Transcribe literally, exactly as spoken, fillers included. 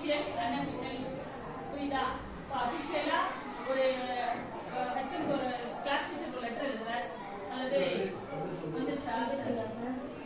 Official unofficial புரியுதா? இப்போ அஃபிஷியலா ஒரு ஹெச்எம் ஒரு கிளாஸ் டீச்சருக்கு ஒரு லெட்டர் எழுதுற அல்லது வந்துச்சா?